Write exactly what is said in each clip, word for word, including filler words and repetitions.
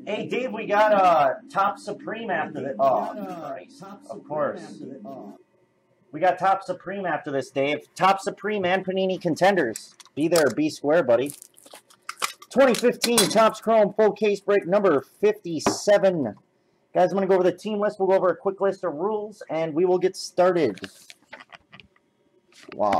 Hey, Dave, we got uh, Top Supreme after this. Oh, Christ. Of course. We got Top Supreme after this, Dave. Top Supreme and Panini Contenders. Be there, be square, buddy. twenty fifteen Topps Chrome full case break number fifty-seven. Guys, I'm going to go over the team list. We'll go over a quick list of rules, and we will get started. Wow.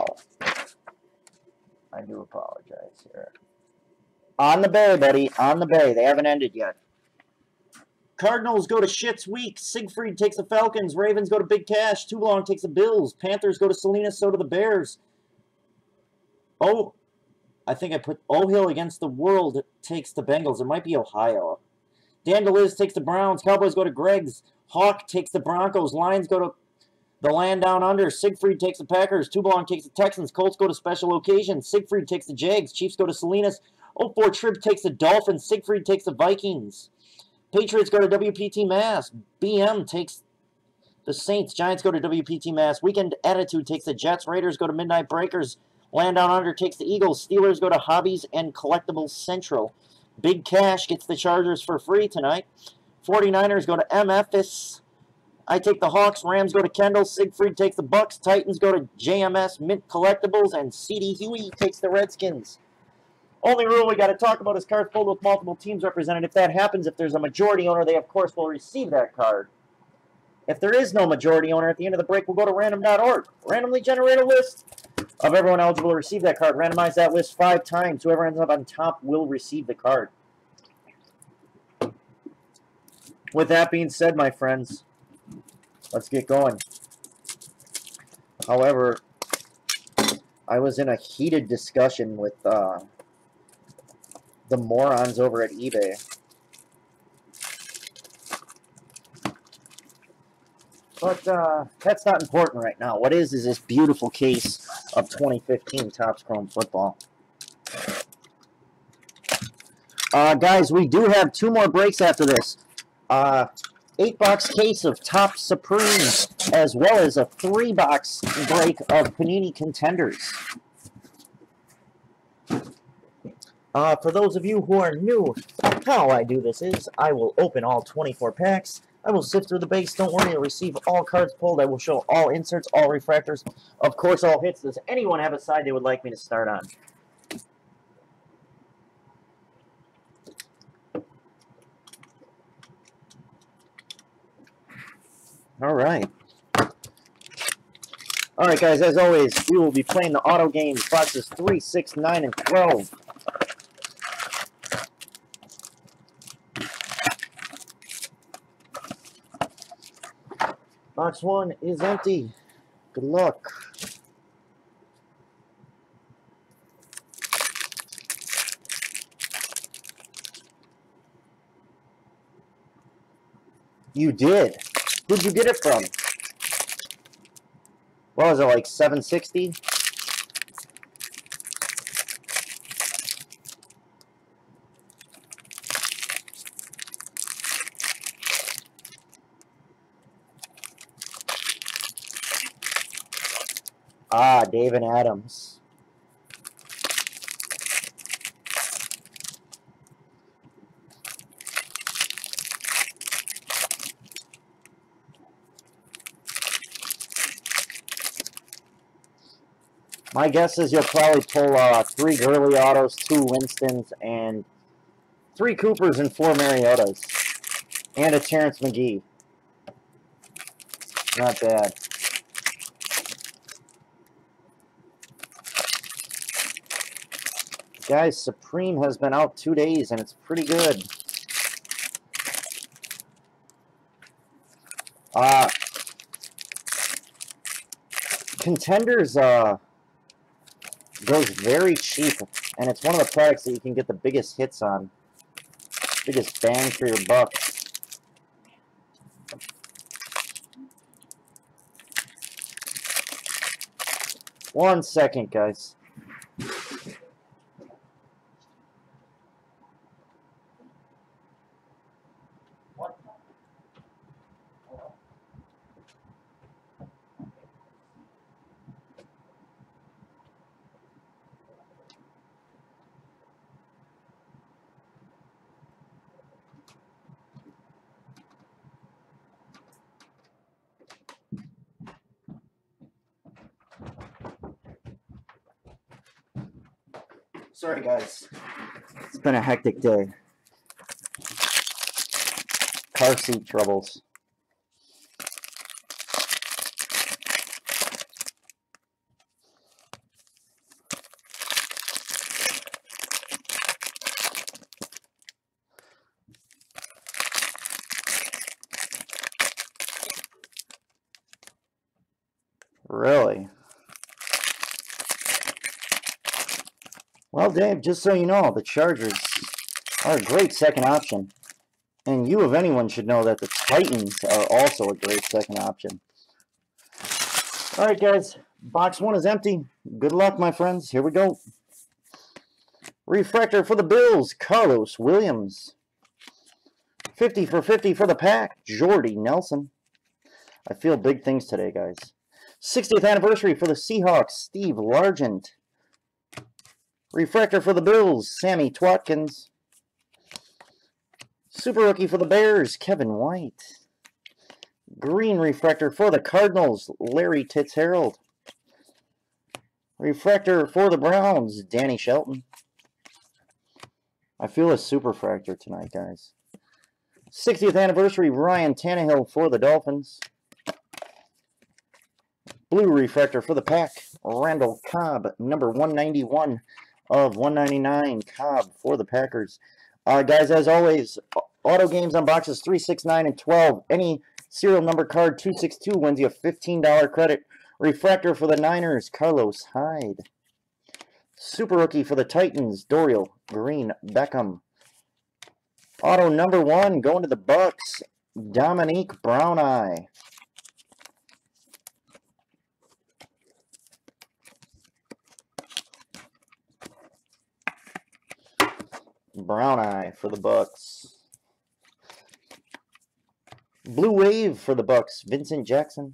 I do apologize here. On the bay, buddy. On the bay. They haven't ended yet. Cardinals go to Shit's Week. Siegfried takes the Falcons. Ravens go to Big Cash. Too Long takes the Bills. Panthers go to Salinas. So do the Bears. Oh, I think I put O'Hill against the World takes the Bengals. It might be Ohio. Dandeliz takes the Browns. Cowboys go to Greg's. Hawk takes the Broncos. Lions go to the Land Down Under. Siegfried takes the Packers. Too Long takes the Texans. Colts go to Special Occasions. Siegfried takes the Jags. Chiefs go to Salinas. oh four Trib takes the Dolphins. Siegfried takes the Vikings. Patriots go to W P T Mass. B M takes the Saints. Giants go to W P T Mass. Weekend Attitude takes the Jets. Raiders go to Midnight Breakers. Land Down Under takes the Eagles. Steelers go to Hobbies and Collectibles Central. Big Cash gets the Chargers for free tonight. forty-niners go to M F S. I take the Hawks. Rams go to Kendall. Siegfried takes the Bucks. Titans go to J M S Mint Collectibles. And C D Huey takes the Redskins. Only rule we got to talk about is cards pulled with multiple teams represented. If that happens, if there's a majority owner, they, of course, will receive that card. If there is no majority owner, at the end of the break, we'll go to random dot org. Randomly generate a list of everyone eligible to receive that card. Randomize that list five times. Whoever ends up on top will receive the card. With that being said, my friends, let's get going. However, I was in a heated discussion with uh, the morons over at eBay. But uh, that's not important right now. What is is this beautiful case of twenty fifteen Topps Chrome football. Uh, guys, we do have two more breaks after this. Uh, eight box case of Topps Supreme, as well as a three box break of Panini Contenders. Uh, for those of you who are new, how I do this is I will open all twenty-four packs. I will sift through the base. Don't worry, you'll receive all cards pulled. I will show all inserts, all refractors, of course, all hits. Does anyone have a side they would like me to start on? All right. All right, guys, as always, we will be playing the auto games, boxes three, six, nine, and twelve. Box one is empty. Good luck. You did. Who'd you get it from? What was it, like seven sixty? Ah, David Adams. My guess is you'll probably pull uh, three Gurley autos, two Winstons, and three Coopers and four Mariotas. And a Terrence McGee. Not bad. Guys, Supreme has been out two days, and it's pretty good. Uh, Contenders uh, goes very cheap, and it's one of the products that you can get the biggest hits on. Biggest bang for your buck. One second, guys. Sorry, guys. It's been a hectic day. Car seat troubles. Really? Well, Dave, just so you know, the Chargers are a great second option. And you, of anyone, should know that the Titans are also a great second option. All right, guys. Box one is empty. Good luck, my friends. Here we go. Refractor for the Bills, Carlos Williams. fifty for fifty for the Pack, Jordy Nelson. I feel big things today, guys. sixtieth anniversary for the Seahawks, Steve Largent. Refractor for the Bills, Sammy Twatkins. Super Rookie for the Bears, Kevin White. Green Refractor for the Cardinals, Larry Fitzgerald. Refractor for the Browns, Danny Shelton. I feel a super fractor tonight, guys. sixtieth anniversary, Ryan Tannehill for the Dolphins. Blue Refractor for the Pack, Randall Cobb, number one ninety-one of one ninety-nine, Cobb for the Packers. Uh, guys, as always, auto games on boxes three, six, nine, and twelve. Any serial number card two six two wins you a fifteen dollar credit. Refractor for the Niners, Carlos Hyde. Super Rookie for the Titans, Dorial Green Beckham. Auto number one going to the Bucks, Dominique Brown-Eye. Brown-Eye for the Bucks. Blue Wave for the Bucks, Vincent Jackson.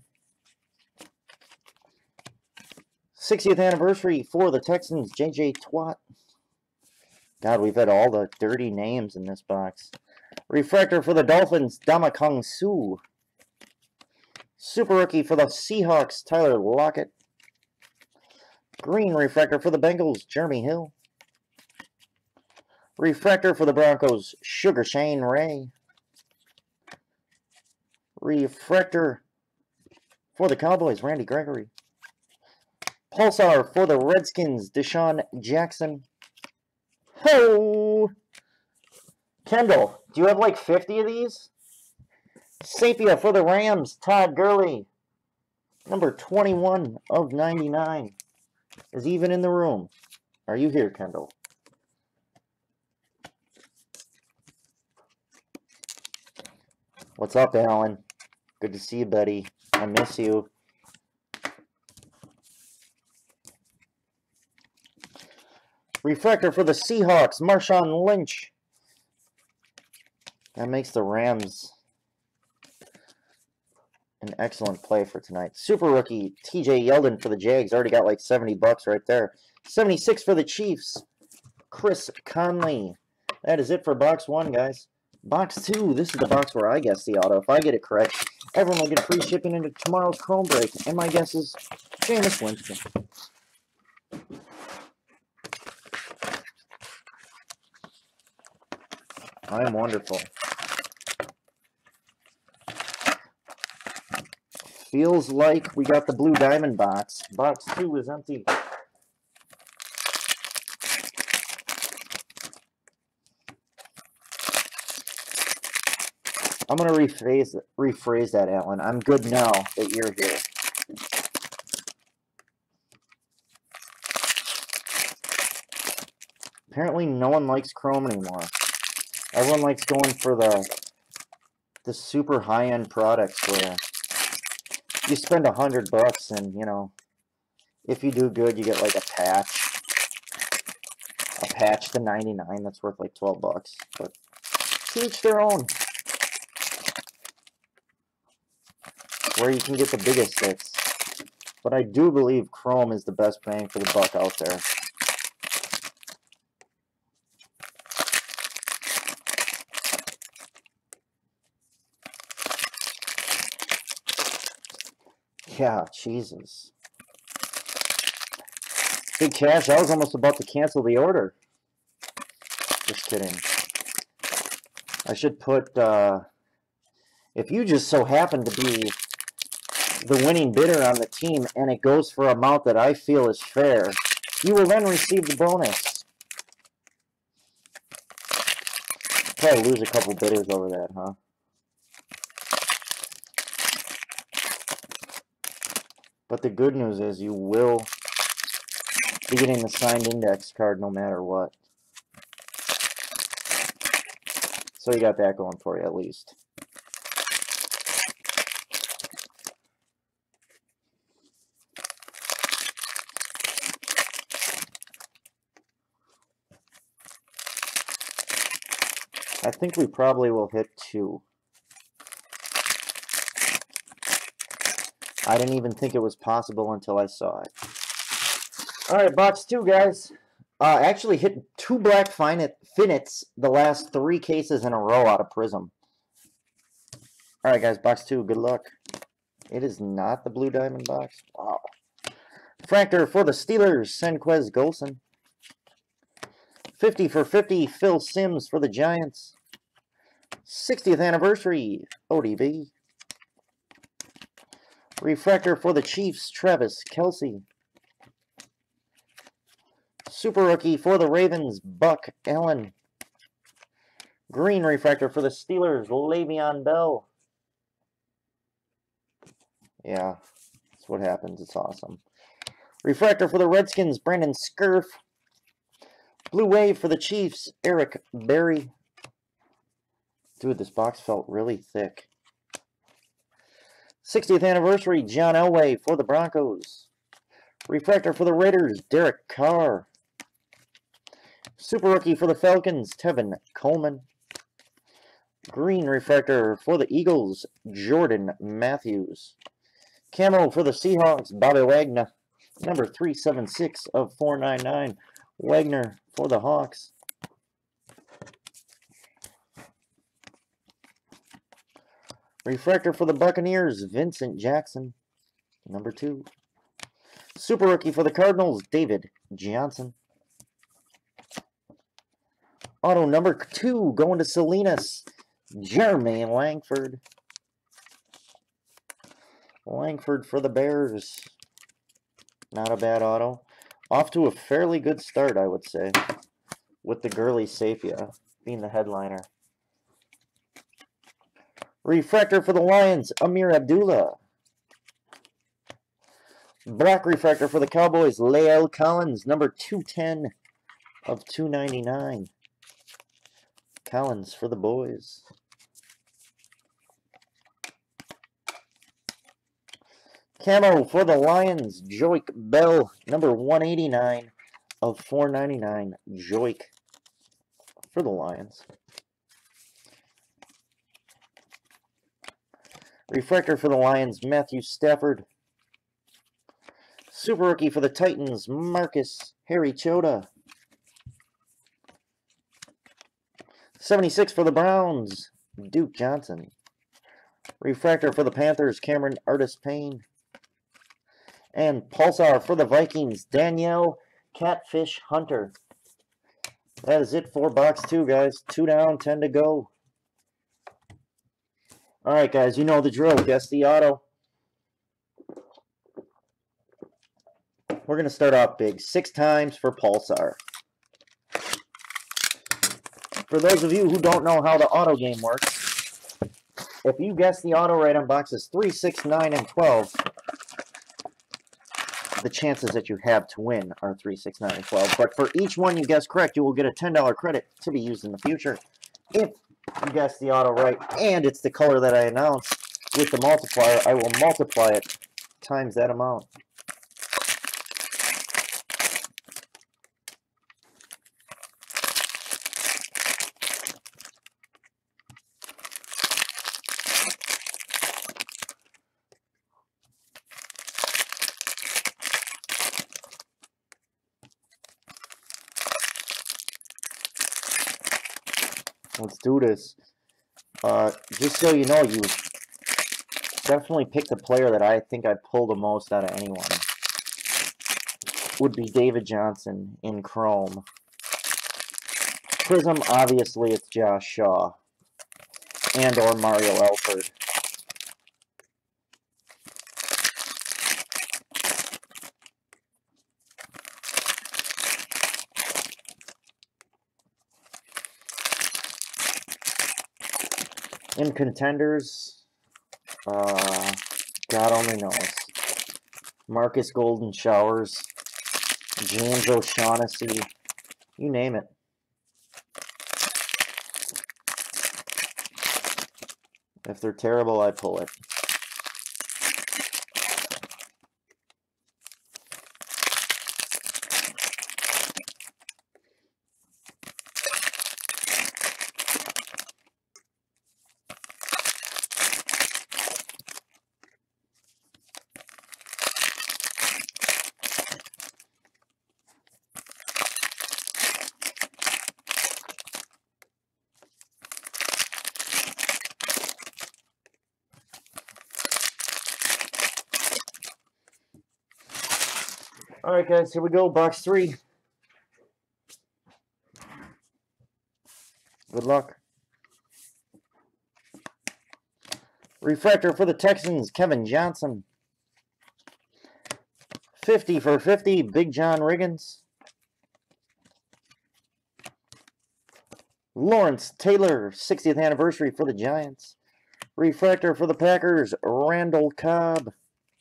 sixtieth anniversary for the Texans, J J Twat. God, we've had all the dirty names in this box. Refractor for the Dolphins, Damakong Su. Super Rookie for the Seahawks, Tyler Lockett. Green Refractor for the Bengals, Jeremy Hill. Refractor for the Broncos, Sugar Shane Ray. Refractor for the Cowboys, Randy Gregory. Pulsar for the Redskins, Deshaun Jackson. Ho! Kendall, do you have like fifty of these? Sapia for the Rams, Todd Gurley. Number twenty-one of ninety-nine. Is even in the room. Are you here, Kendall? What's up, Alan? Good to see you, buddy. I miss you. Refractor for the Seahawks, Marshawn Lynch. That makes the Rams an excellent play for tonight. Super Rookie, T J Yeldon for the Jags. Already got like seventy bucks right there. seventy-six for the Chiefs, Chris Conley. That is it for box one, guys. Box two, this is the box where I guess the auto. If I get it correct, everyone will get free shipping into tomorrow's Chrome break. And my guess is Jameis Winston. I am wonderful. Feels like we got the blue diamond box. Box two is empty. I'm going to rephrase, rephrase that, Alan. I'm good now that you're here. Apparently no one likes Chrome anymore. Everyone likes going for the, the super high-end products where you spend a hundred bucks and, you know, if you do good, you get like a patch. A patch to ninety-nine that's worth like twelve bucks. But to each their own. Where you can get the biggest hits. But I do believe Chrome is the best bang for the buck out there. Yeah, Jesus. Big Cash, I was almost about to cancel the order. Just kidding. I should put, uh, if you just so happen to be the winning bidder on the team and it goes for an amount that I feel is fair, you will then receive the bonus. Probably lose a couple bidders over that, huh? But the good news is you will be getting the signed index card no matter what. So you got that going for you at least. I think we probably will hit two. I didn't even think it was possible until I saw it. Alright, box two, guys. Uh, actually hit two black Finnets the last three cases in a row out of Prism. Alright, guys, box two, good luck. It is not the Blue Diamond box. Wow. Fractor for the Steelers, Senquez Golson. fifty for fifty, Phil Simms for the Giants. sixtieth anniversary, O D B. Refractor for the Chiefs, Travis Kelce. Super Rookie for the Ravens, Buck Allen. Green Refractor for the Steelers, Le'Veon Bell. Yeah, that's what happens. It's awesome. Refractor for the Redskins, Brandon Scherff. Blue Wave for the Chiefs, Eric Berry. Dude, this box felt really thick. sixtieth anniversary, John Elway for the Broncos. Refractor for the Raiders, Derek Carr. Super Rookie for the Falcons, Tevin Coleman. Green Refractor for the Eagles, Jordan Matthews. Camo for the Seahawks, Bobby Wagner. Number three seventy-six of four ninety-nine. Wagner for the Hawks. Refractor for the Buccaneers, Vincent Jackson. Number two. Super Rookie for the Cardinals, David Johnson. Auto number two going to Salinas, Jermaine Langford. Langford for the Bears. Not a bad auto. Off to a fairly good start, I would say, with the Gurley Sapia being the headliner. Refractor for the Lions, Amir Abdullah. Black Refractor for the Cowboys, Lael Collins, number two ten of two ninety-nine. Collins for the boys. Camo for the Lions, Joique Bell, number one eighty-nine of four ninety-nine. Joique for the Lions. Refractor for the Lions, Matthew Stafford. Super Rookie for the Titans, Marcus Harry Chota. seventy-six for the Browns, Duke Johnson. Refractor for the Panthers, Cameron Artis-Payne. And Pulsar for the Vikings, Danielle Catfish Hunter. That is it for box two, guys. Two down, ten to go. All right, guys, you know the drill. Guess the auto. We're going to start off big. Six times for Pulsar. For those of you who don't know how the auto game works, if you guess the auto right on boxes three, six, nine, and twelve, the chances that you have to win are three, six, nine, and twelve. But for each one you guess correct, you will get a ten dollar credit to be used in the future. If you guess the auto right and it's the color that I announced with the multiplier, I will multiply it times that amount. Let's do this. Uh, just so you know, you definitely picked the player that I think I pulled the most out of anyone. would be David Johnson in Chrome. Prism, obviously, it's Josh Shaw. And or Mario Alford. In contenders, uh, God only knows. Marcus Golden Showers, James O'Shaughnessy, you name it. If they're terrible, I pull it. All right, guys, here we go. Box three. Good luck. Refractor for the Texans, Kevin Johnson. fifty for fifty, Big John Riggins. Lawrence Taylor, sixtieth anniversary for the Giants. Refractor for the Packers, Randall Cobb.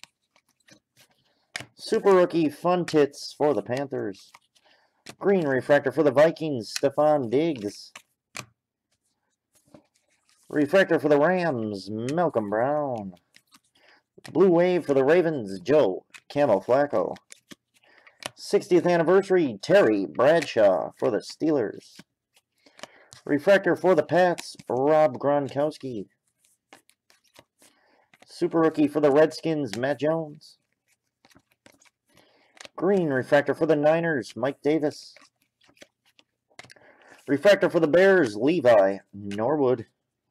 Super Rookie Fun Tits for the Panthers. Green Refractor for the Vikings, Stephon Diggs. Refractor for the Rams, Malcolm Brown. Blue Wave for the Ravens, Joe Camel Flacco. sixtieth anniversary, Terry Bradshaw for the Steelers. Refractor for the Pats, Rob Gronkowski. Super Rookie for the Redskins, Matt Jones. Green Refractor for the Niners, Mike Davis. Refractor for the Bears, Levi Norwood.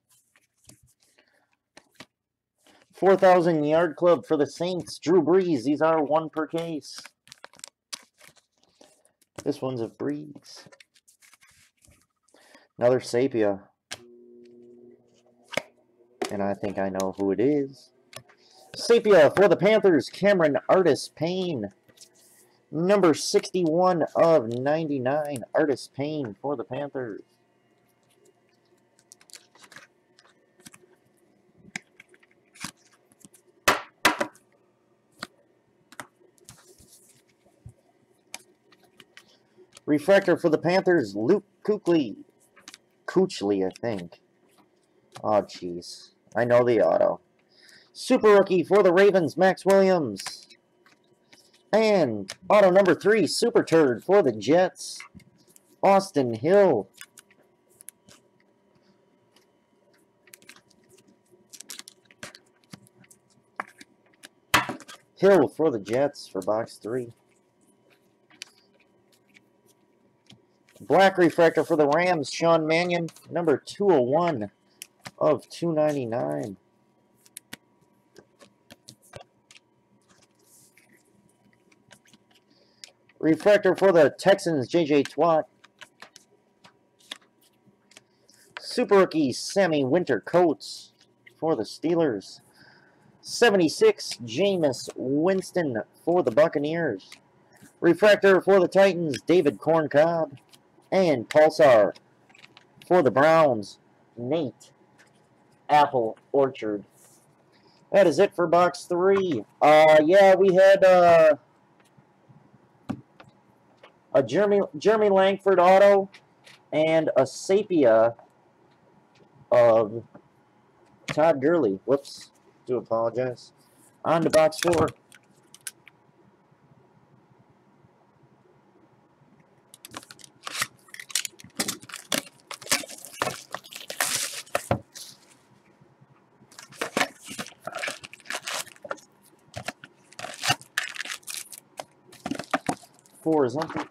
four thousand yard club for the Saints, Drew Brees. These are one per case. This one's a Brees. Another Sapia. And I think I know who it is. Sapia for the Panthers, Cameron Artis Payne. Number sixty-one of ninety-nine, Artis Payne for the Panthers. Refractor for the Panthers, Luke Kuechly. Kuechly, I think. Oh, jeez. I know the auto. Super Rookie for the Ravens, Max Williams. And auto number three, Super Turd for the Jets, Austin Hill. Hill for the Jets for box three. Black Refractor for the Rams, Sean Mannion, number two oh one of two ninety-nine. Refractor for the Texans, J J Twat. Super Rookie, Sammy Winter Coates for the Steelers. seventy-six, Jameis Winston for the Buccaneers. Refractor for the Titans, David Corncob. And Pulsar for the Browns, Nate Apple Orchard. That is it for box three. Uh, yeah, we had uh, a Jeremy, Jeremy Langford auto and a Sapia of Todd Gurley. Whoops, do apologize. On to box four. Four is empty.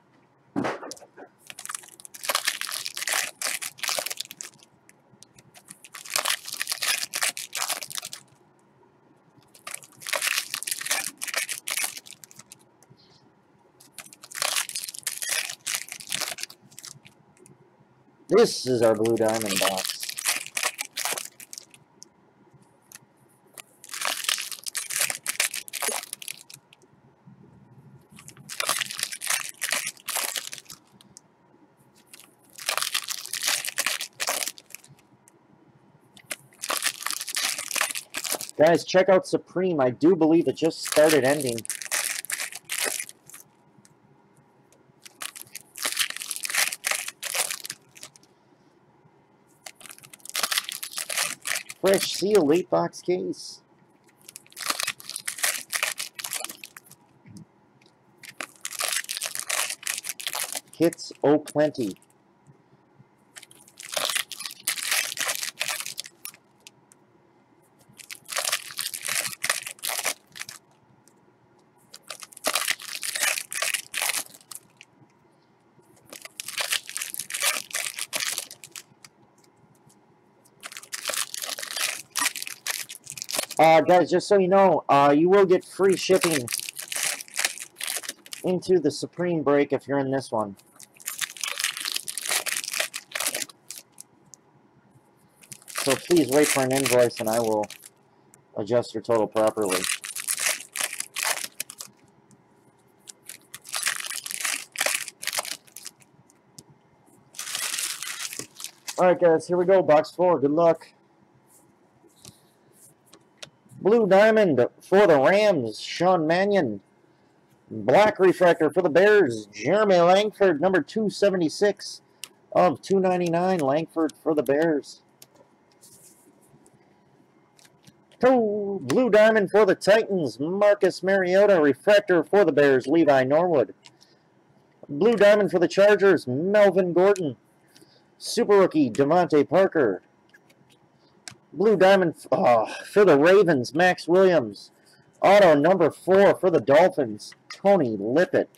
This is our Blue Diamond box. Guys, check out Supreme. I do believe it just started ending. Fresh seal, late box case. Hits, oh plenty. Uh, guys, just so you know, uh, you will get free shipping into the Supreme break if you're in this one. So please wait for an invoice and I will adjust your total properly. Alright guys, here we go, box four, good luck. Blue Diamond for the Rams, Sean Mannion. Black Refractor for the Bears, Jeremy Langford, number two seventy-six of two ninety-nine, Langford for the Bears. Oh, Blue Diamond for the Titans, Marcus Mariota. Refractor for the Bears, Levi Norwood. Blue Diamond for the Chargers, Melvin Gordon. Super Rookie, Devontae Parker. Blue Diamond oh, for the Ravens, Max Williams. Auto number four for the Dolphins, Tony Lippett.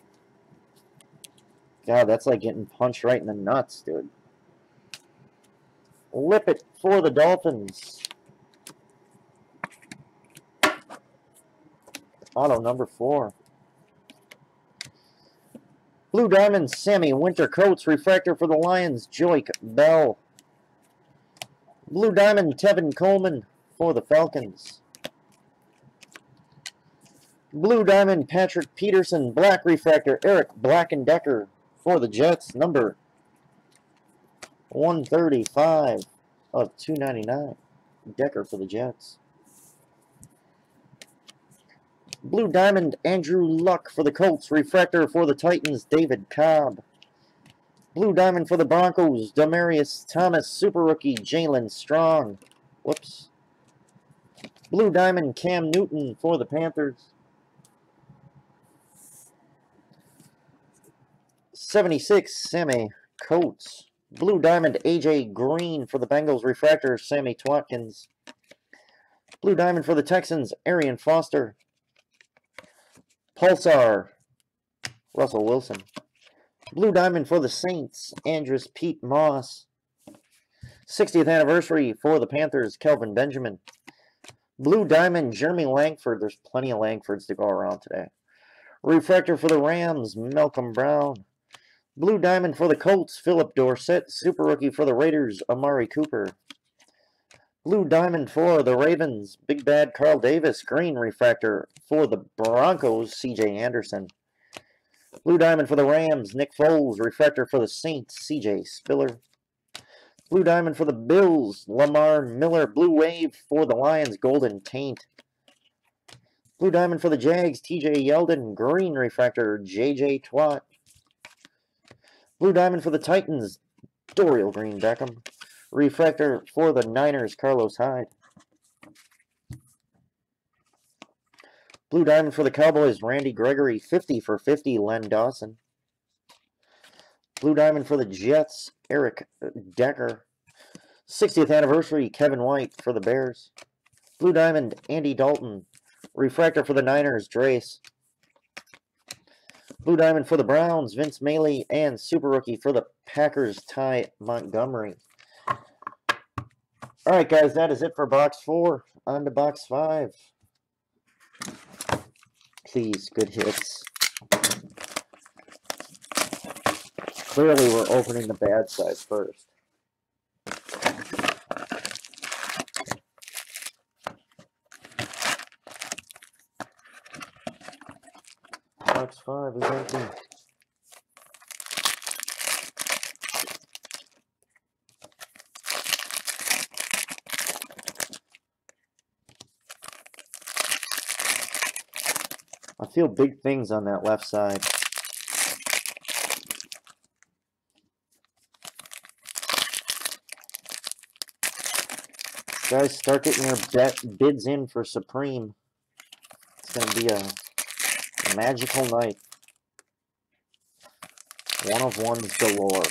God, that's like getting punched right in the nuts, dude. Lippett for the Dolphins. Auto number four. Blue Diamond, Sammy Winter Coates. Refractor for the Lions, Joique Bell. Blue Diamond, Tevin Coleman for the Falcons. Blue Diamond, Patrick Peterson. Black Refractor, Eric Blackendecker for the Jets, number one thirty-five of two ninety-nine. Decker for the Jets. Blue Diamond, Andrew Luck for the Colts. Refractor for the Titans, David Cobb. Blue Diamond for the Broncos, Demaryius Thomas. Super Rookie, Jalen Strong. Whoops. Blue Diamond, Cam Newton for the Panthers. seventy-six, Sammy Coates. Blue Diamond, A J Green for the Bengals. Refractor, Sammy Twatkins. Blue Diamond for the Texans, Arian Foster. Pulsar, Russell Wilson. Blue Diamond for the Saints, Andrus Pete Moss. sixtieth anniversary for the Panthers, Kelvin Benjamin. Blue Diamond, Jeremy Langford. There's plenty of Langfords to go around today. Refractor for the Rams, Malcolm Brown. Blue Diamond for the Colts, Philip Dorsett. Super Rookie for the Raiders, Amari Cooper. Blue Diamond for the Ravens, Big Bad Carl Davis. Green Refractor for the Broncos, C J Anderson. Blue Diamond for the Rams, Nick Foles. Refractor for the Saints, C J Spiller. Blue Diamond for the Bills, Lamar Miller. Blue Wave for the Lions, Golden Taint. Blue Diamond for the Jags, T J Yeldon. Green Refractor, J J Twat. Blue Diamond for the Titans, Dorial Green Beckham. Refractor for the Niners, Carlos Hyde. Blue Diamond for the Cowboys, Randy Gregory. fifty for fifty, Len Dawson. Blue Diamond for the Jets, Eric Decker. sixtieth anniversary, Kevin White for the Bears. Blue Diamond, Andy Dalton. Refractor for the Niners, Drace. Blue Diamond for the Browns, Vince Mailey. And Super Rookie for the Packers, Ty Montgomery. All right, guys, that is it for box four. On to box five. Please, good hits. Clearly, we're opening the bad side first. Box five is empty. I feel big things on that left side. Guys, start getting your bet bids in for Supreme. It's going to be a magical night. One of ones galore.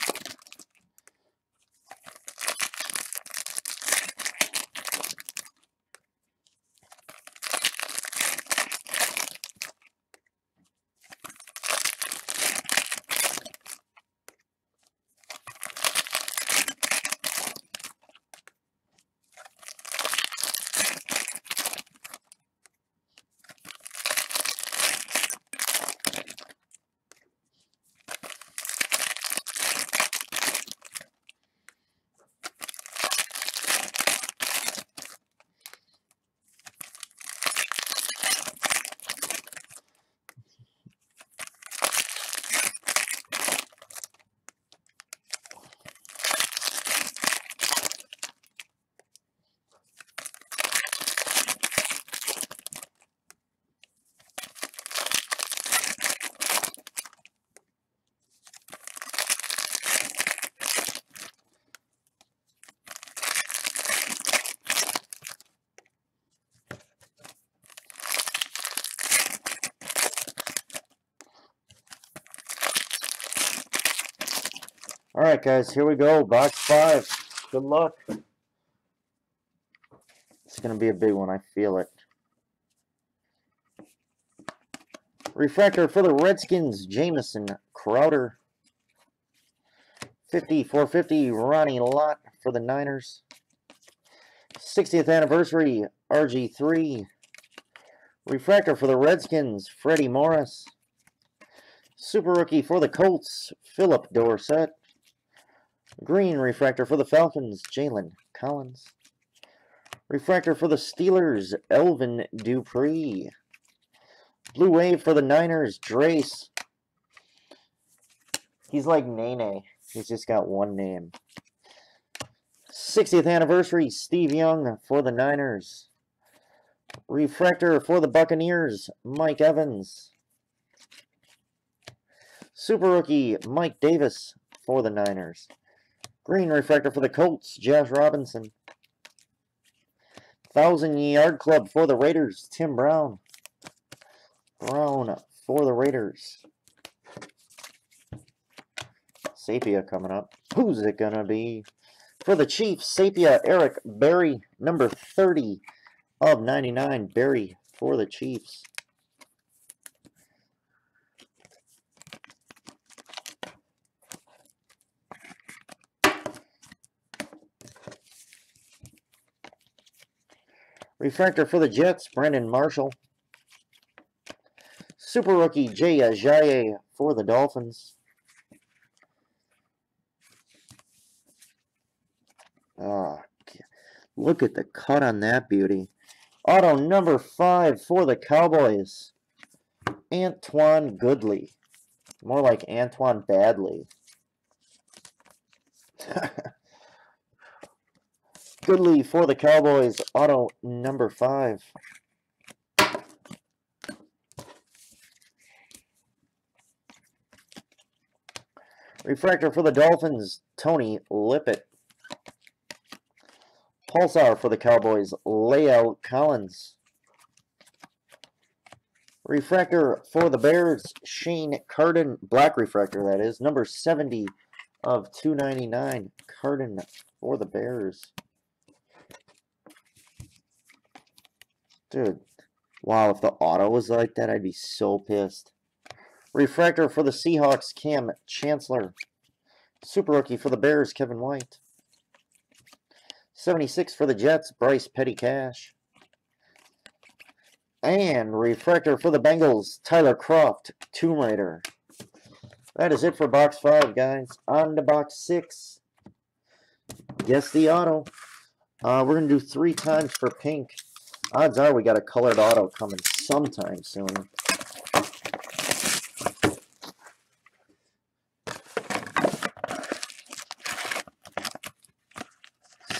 All right, guys, here we go. Box five. Good luck. It's going to be a big one. I feel it. Refractor for the Redskins, Jamison Crowder. fifty, four fifty, Ronnie Lott for the Niners. sixtieth anniversary, R G three. Refractor for the Redskins, Freddie Morris. Super rookie for the Colts, Philip Dorsett. Green refractor for the Falcons, Jalen Collins. Refractor for the Steelers, Elvin Dupree. Blue wave for the Niners, Drace. He's like Nene. He's just got one name. sixtieth anniversary, Steve Young for the Niners. Refractor for the Buccaneers, Mike Evans. Super rookie, Mike Davis for the Niners. Green refractor for the Colts, Josh Robinson. Thousand Yard Club for the Raiders, Tim Brown. Brown for the Raiders. Sapia coming up. Who's it gonna be? For the Chiefs, Sapia, Eric Berry, number thirty of ninety-nine. Berry for the Chiefs. Refractor for the Jets, Brandon Marshall. Super rookie, Jay Ajayi for the Dolphins. Oh, look at the cut on that beauty. Auto number five for the Cowboys, Antoine Goodley. More like Antoine Badley. Goodley for the Cowboys, auto number five. Refractor for the Dolphins, Tony Lippett. Pulsar for the Cowboys, La'el Collins. Refractor for the Bears, Shane Carden. Black refractor, that is. Number seventy of two ninety-nine. Carden for the Bears. Dude, wow, if the auto was like that, I'd be so pissed. Refractor for the Seahawks, Cam Chancellor. Super rookie for the Bears, Kevin White. seventy-six for the Jets, Bryce Petty Cash. And refractor for the Bengals, Tyler Croft, Tomb Raider. That is it for box five, guys. On to box six. Guess the auto. Uh, we're going to do three times for pink. Odds are we got a colored auto coming sometime soon.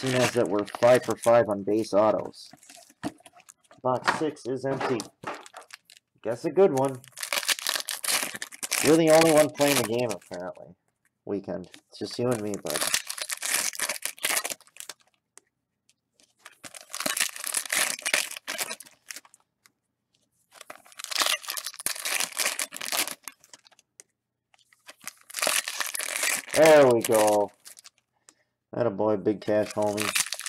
seeing as that we're five for five on base autos. Box six is empty. Guess a good one. You're the only one playing the game, apparently. Weekend. It's just you and me, bud. There we go. Attaboy, big cash, homie.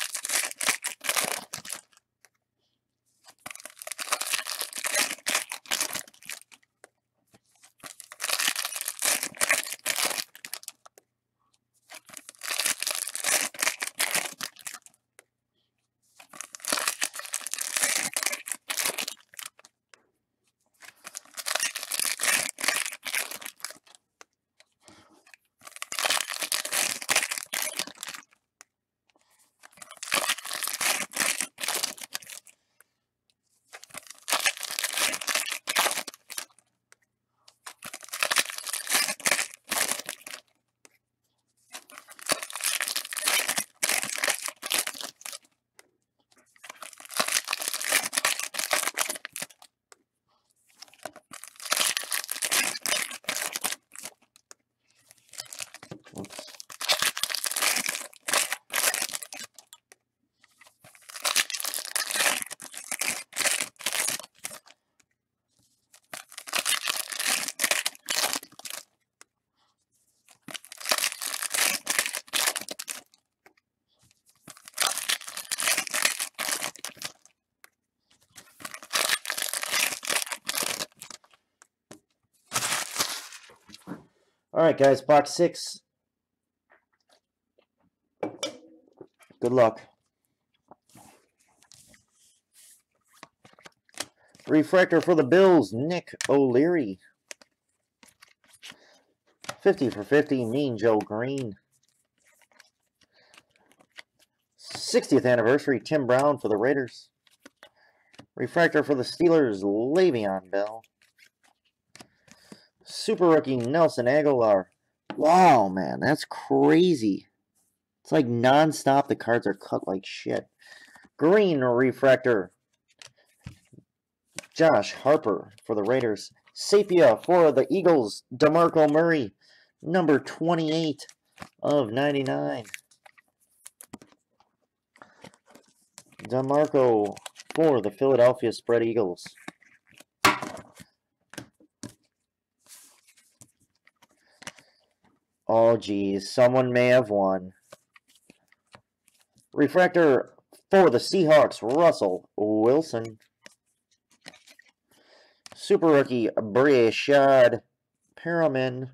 Oops. All right, guys, box six. Good luck. Refractor for the Bills, Nick O'Leary. fifty for fifty, Mean Joe Green. sixtieth anniversary, Tim Brown for the Raiders. Refractor for the Steelers, Le'Veon Bell. Super rookie, Nelson Aguilar. Wow, man, that's crazy. It's like non-stop. The cards are cut like shit. Green refractor. Josh Harper for the Raiders. Sepia for the Eagles. DeMarco Murray. Number twenty-eight of ninety-nine. DeMarco for the Philadelphia Spread Eagles. Oh, geez. Someone may have won. Refractor for the Seahawks, Russell Wilson. Super rookie, Breshad Perriman.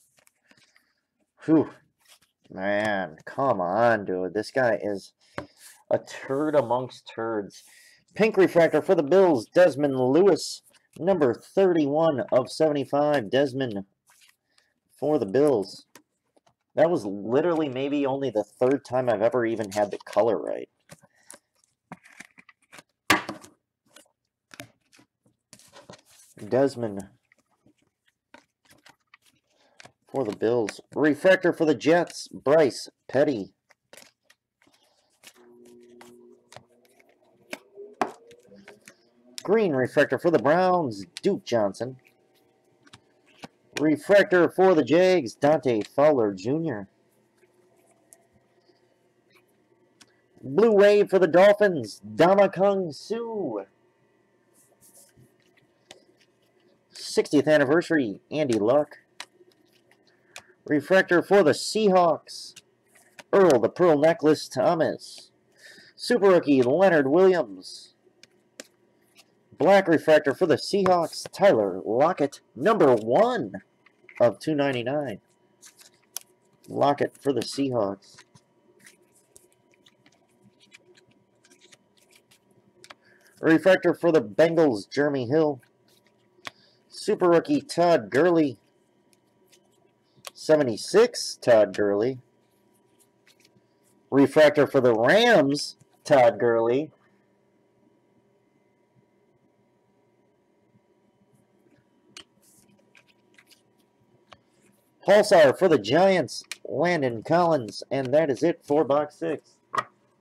Whew. Man, come on, dude. This guy is a turd amongst turds. Pink refractor for the Bills, Desmond Lewis. Number thirty-one of seventy-five, Desmond for the Bills. That was literally maybe only the third time I've ever even had the color right. Desmond for the Bills. Refractor for the Jets, Bryce Petty. Green refractor for the Browns, Duke Johnson. Refractor for the Jags, Dante Fowler Junior Blue Wave for the Dolphins, Ndamukong Suh. sixtieth anniversary, Andy Luck. Refractor for the Seahawks, Earl the Pearl Necklace Thomas. Super rookie, Leonard Williams. Black refractor for the Seahawks, Tyler Lockett, number one of two ninety-nine. Lockett for the Seahawks. Refractor for the Bengals, Jeremy Hill. Super rookie, Todd Gurley. seventy-six, Todd Gurley. Refractor for the Rams, Todd Gurley. Pulsar for the Giants, Landon Collins. And that is it for box six.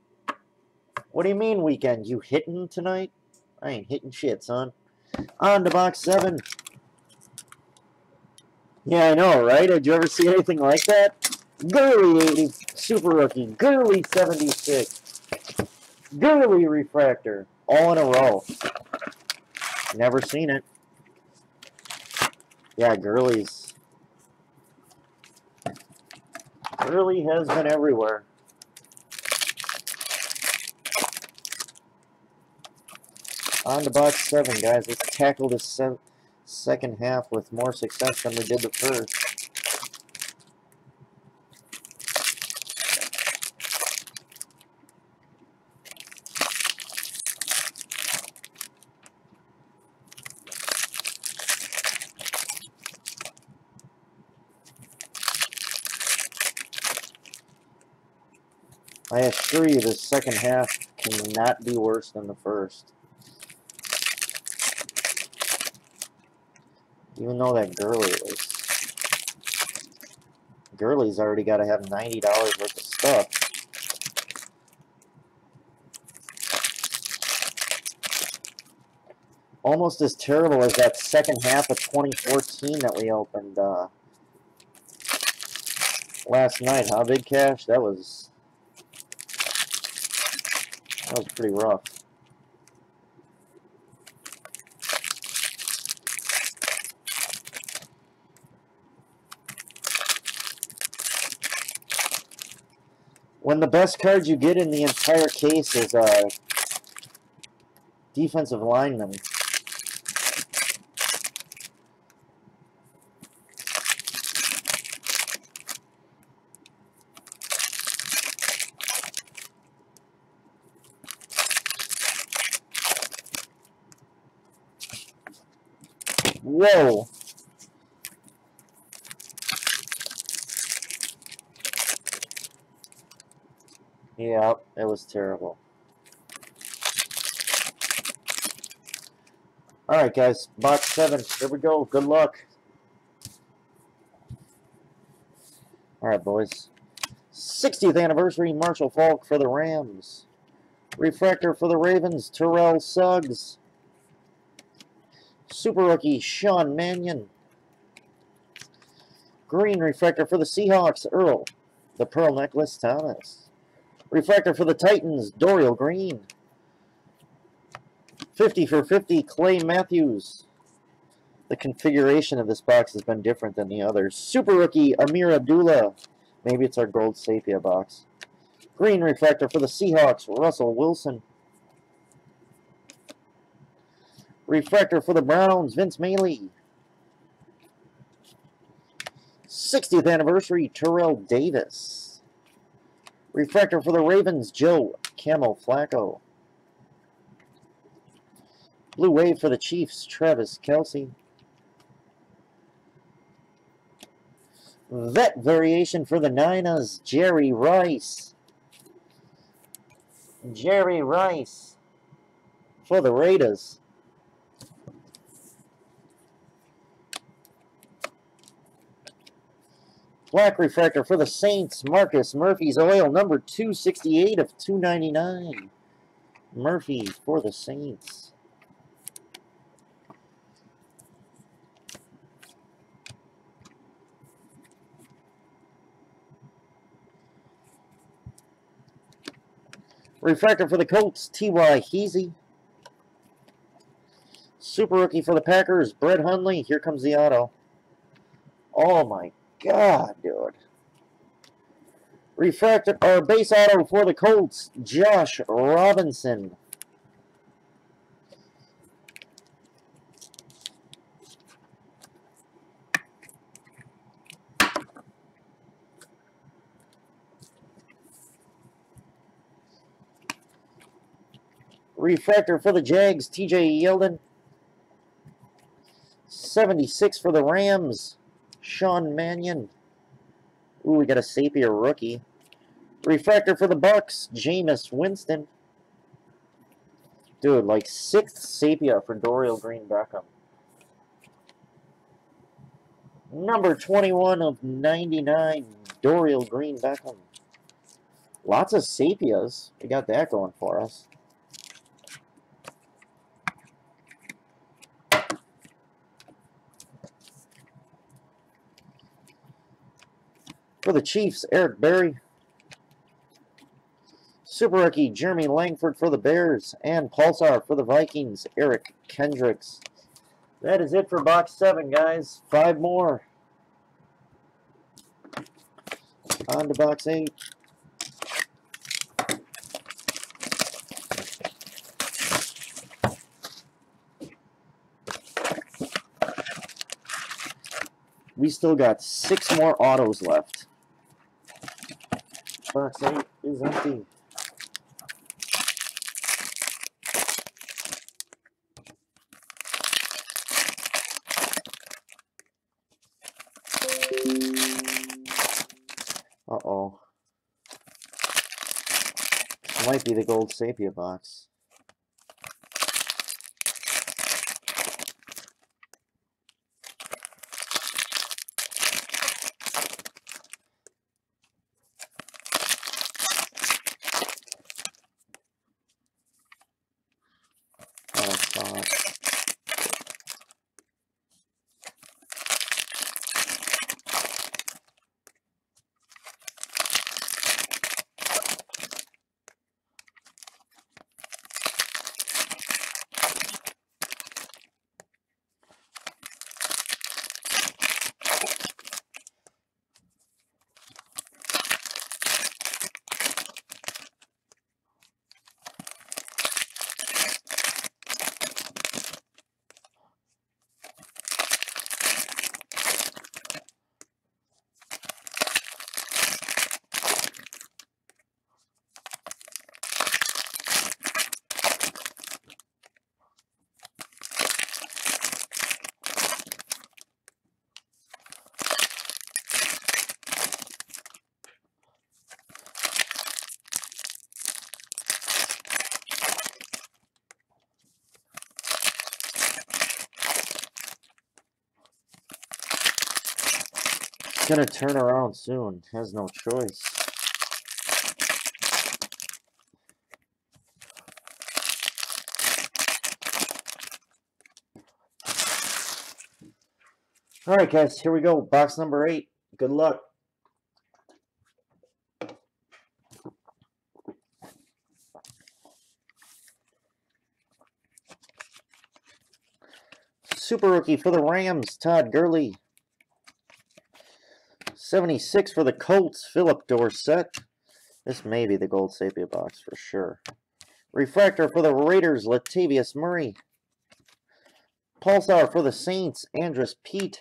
What do you mean weekend? You hitting tonight? I ain't hitting shit, son. On to box seven. Yeah, I know, right? Did you ever see anything like that? Gurley eighty, super rookie. Gurley seventy-six. Gurley refractor. All in a row. Never seen it. Yeah, Gurley's. Gurley has been everywhere. On to box seven, guys. Let's tackle this se second half with more success than we did the first. I assure you, the second half cannot be worse than the first. Even though that Gurley was... Gurley's already got to have ninety dollars worth of stuff. Almost as terrible as that second half of twenty fourteen that we opened uh, last night, huh, Big Cash? That was... That was pretty rough. When the best card you get in the entire case is a uh, defensive lineman. Whoa. Yeah, it was terrible. Alright, guys. Box seven. Here we go. Good luck. Alright, boys. sixtieth anniversary Marshall Faulk for the Rams. Refractor for the Ravens, Terrell Suggs. Super rookie, Sean Mannion. Green refractor for the Seahawks, Earl. The Pearl Necklace, Thomas. Refractor for the Titans, Dorial Green. fifty for fifty, Clay Matthews. The configuration of this box has been different than the others. Super rookie, Amir Abdullah. Maybe it's our gold sepia box. Green refractor for the Seahawks, Russell Wilson. Refractor for the Browns, Vince Mailey. sixtieth anniversary, Terrell Davis. Refractor for the Ravens, Joe Camel Flacco. Blue Wave for the Chiefs, Travis Kelce. Vet variation for the Niners, Jerry Rice. Jerry Rice for the Raiders. Black refractor for the Saints, Marcus Murphy's Oil, number two sixty-eight of two ninety-nine. Murphy for the Saints. Refractor for the Colts, T Y Heasy. Super rookie for the Packers, Brett Hundley. Here comes the auto. Oh my God, dude. Refractor or base auto for the Colts, Josh Robinson. Refractor for the Jags, T J Yeldon. seventy-six for the Rams, Sean Mannion. Ooh, we got a Sapir rookie. Refractor for the Bucks, Jameis Winston. Dude, like sixth Sapia for Dorial Green Beckham. Number twenty-one of ninety-nine, Dorial Green Beckham. Lots of sepias. We got that going for us. For the Chiefs, Eric Berry. Super Rookie, Jeremy Langford for the Bears. And Pulsar for the Vikings, Eric Kendricks. That is it for box seven, guys. Five more. On to box eight. We still got six more autos left. Box eight is empty. Uh-oh. Might be the Gold Sepia box. Oh, I saw it. Gonna turn around soon. Has no choice. All right, guys. Here we go. Box number eight. Good luck. Super Rookie for the Rams, Todd Gurley. seventy-six for the Colts, Philip Dorsett. This may be the Gold Sepia box for sure. Refractor for the Raiders, Latavius Murray. Pulsar for the Saints, Andrus Peat.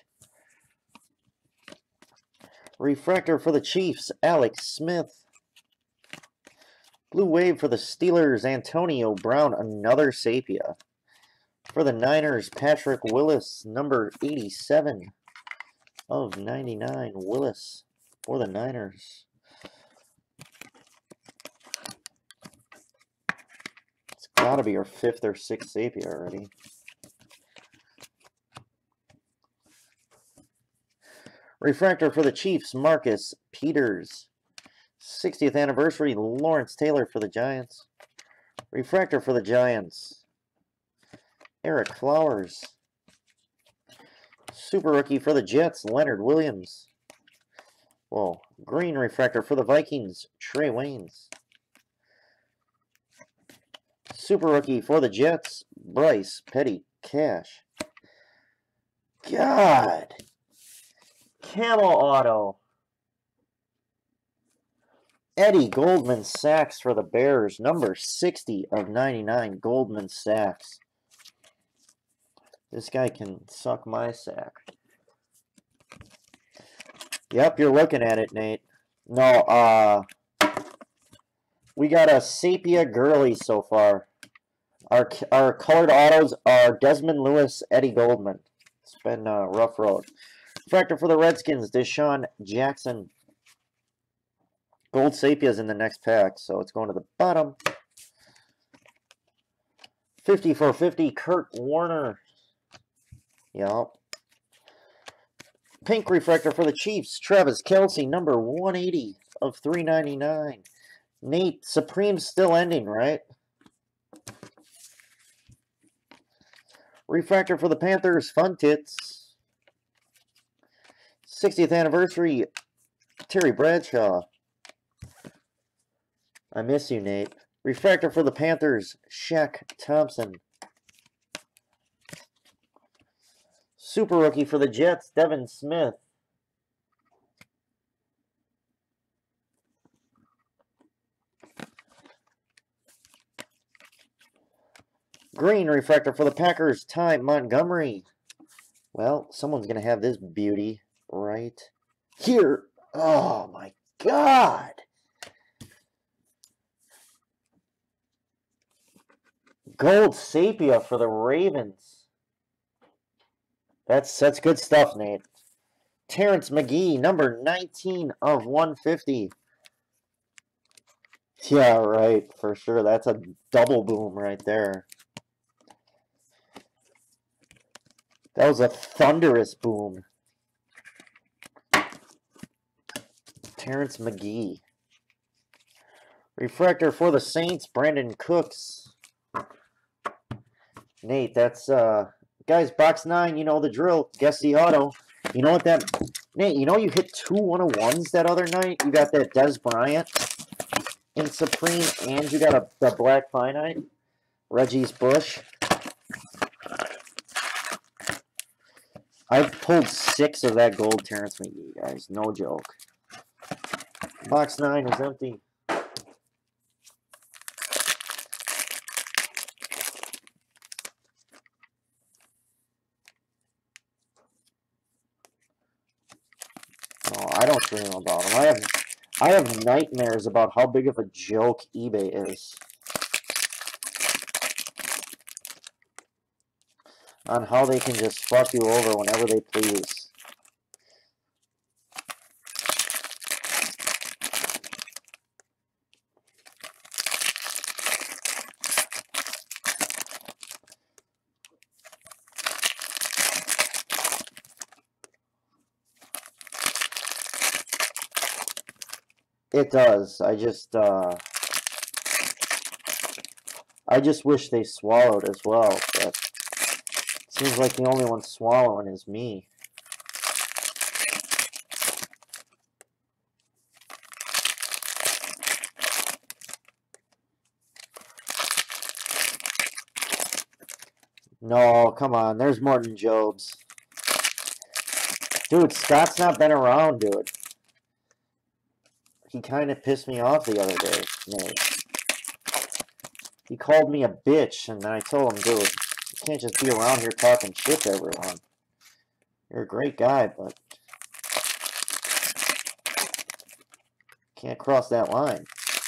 Refractor for the Chiefs, Alex Smith. Blue Wave for the Steelers, Antonio Brown, another Sepia. For the Niners, Patrick Willis, number eighty-seven of ninety-nine, Willis for the Niners. It's got to be our fifth or sixth Sepia already. Refractor for the Chiefs, Marcus Peters. sixtieth anniversary, Lawrence Taylor for the Giants. Refractor for the Giants, Eric Flowers. Super Rookie for the Jets, Leonard Williams. Whoa. Green refractor for the Vikings, Trey Waynes. Super Rookie for the Jets, Bryce Petty Cash. God. Camel Auto. Eddie Goldman Sachs for the Bears, number sixty of ninety-nine, Goldman Sachs. This guy can suck my sack. Yep, you're looking at it, Nate. No, uh, we got a Sepia Gurley so far. Our our colored autos are Desmond Lewis, Eddie Goldman. It's been a rough road. Refractor for the Redskins, Deshaun Jackson. Gold Sepia's in the next pack, so it's going to the bottom. fifty for fifty, Kurt Warner. Yep. Pink refractor for the Chiefs, Travis Kelce, number one eighty of three ninety-nine. Nate, Supreme's still ending, right? Refractor for the Panthers, Fun Tits. sixtieth anniversary, Terry Bradshaw. I miss you, Nate. Refractor for the Panthers, Shaq Thompson. Super rookie for the Jets, Devin Smith. Green refractor for the Packers, Ty Montgomery. Well, someone's going to have this beauty right here. Oh, my God. Gold sepia for the Ravens. That's, that's good stuff, Nate. Terrence McGee, number nineteen of one fifty. Yeah, right, for sure. That's a double boom right there. That was a thunderous boom. Terrence McGee. Refractor for the Saints, Brandon Cooks. Nate, that's, uh, guys, box nine, you know the drill. Guess the auto. You know what that, Nate, you know you hit two one-of-ones that other night? You got that Des Bryant in Supreme, and you got a the Black Finite, Reggie's Bush. I've pulled six of that gold Terrence McGee, guys. No joke. Box nine is empty. Oh, I don't dream about them. I have, I have nightmares about how big of a joke eBay is. On how they can just fuck you over whenever they please. It does. I just, uh, I just wish they swallowed as well, but it seems like the only one swallowing is me. No, come on. There's Morton Jobs. Dude, Scott's not been around, dude. He kind of pissed me off the other day, Nate. He called me a bitch, and then I told him, dude, you can't just be around here talking shit to everyone. You're a great guy, but can't cross that line.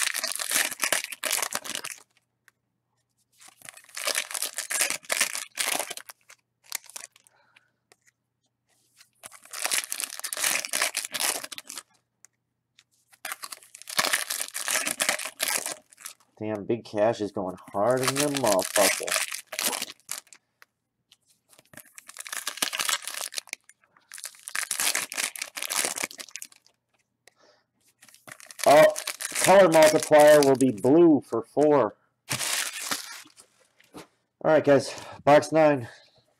Damn, Big Cash is going hard in your motherfucker. Oh, color multiplier will be blue for four. All right, guys, box nine.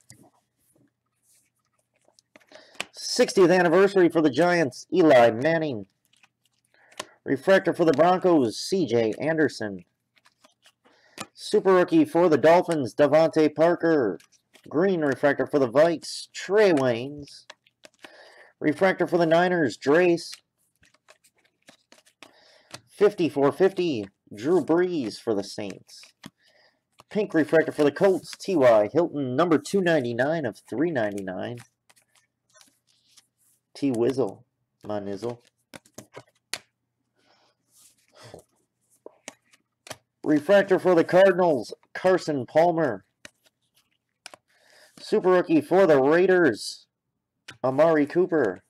sixtieth anniversary for the Giants, Eli Manning. Refractor for the Broncos, C J Anderson. Super rookie for the Dolphins, Devontae Parker. Green refractor for the Vikes, Trey Waynes. Refractor for the Niners, Drace. fifty-four fifty, Drew Brees for the Saints. Pink refractor for the Colts, T Y Hilton, number two ninety-nine of three ninety-nine. T Wizzle, my nizzle. Refractor for the Cardinals, Carson Palmer. Super rookie for the Raiders, Amari Cooper.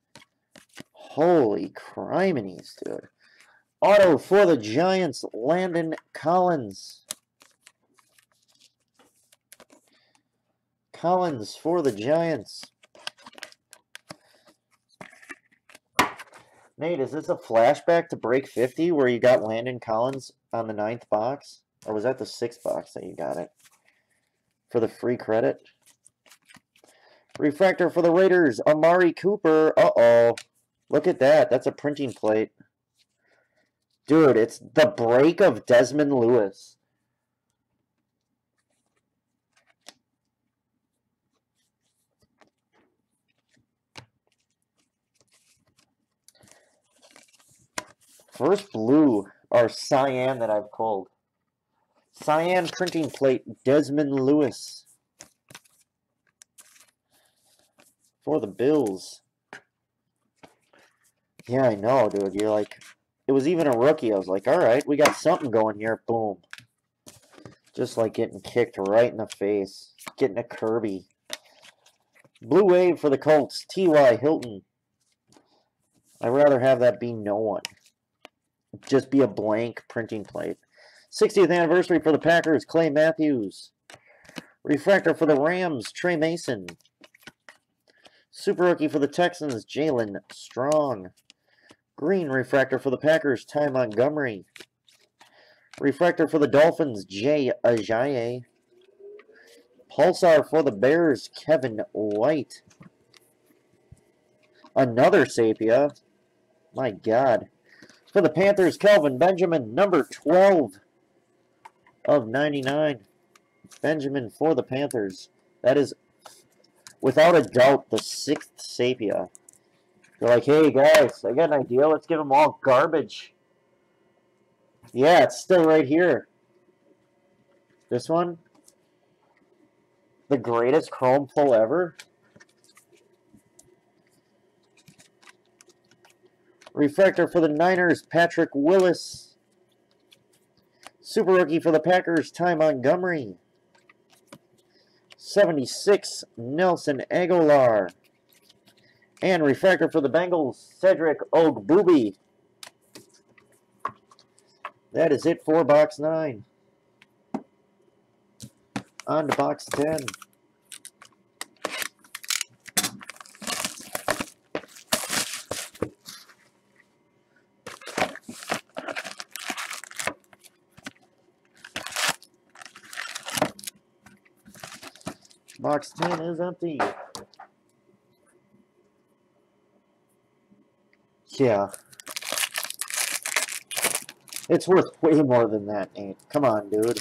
Holy criminies, dude. Auto for the Giants, Landon Collins. Collins for the Giants. Nate, is this a flashback to break fifty where you got Landon Collins on the ninth box? Or was that the sixth box that you got it? For the free credit? Refractor for the Raiders, Amari Cooper. Uh-oh. Look at that. That's a printing plate. Dude, it's the break of Desmond Lewis. First blue or cyan that I've pulled. Cyan printing plate, Desmond Lewis. For the Bills. Yeah, I know, dude. You're like, it was even a rookie. I was like, all right, we got something going here. Boom. Just like getting kicked right in the face. Getting a Kirby. Blue Wave for the Colts, T Y Hilton. I'd rather have that be no one. Just be a blank printing plate. sixtieth anniversary for the Packers, Clay Matthews. Refractor for the Rams, Trey Mason. Super Rookie for the Texans, Jalen Strong. Green refractor for the Packers, Ty Montgomery. Refractor for the Dolphins, Jay Ajayi. Pulsar for the Bears, Kevin White. Another Sapia. My God. For the Panthers, Kelvin Benjamin, number twelve of ninety-nine. Benjamin for the Panthers. That is, without a doubt, the sixth Sapia. They're like, hey, guys, I got an idea. Let's give them all garbage. Yeah, it's still right here. This one. The greatest chrome pull ever. Refractor for the Niners, Patrick Willis. Super Rookie for the Packers, Ty Montgomery. seventy-six, Nelson Aguilar. And refractor for the Bengals, Cedric Ogbubi. That is it for box nine. On to box ten. Box ten is empty. Yeah. It's worth way more than that, Nate. Come on, dude.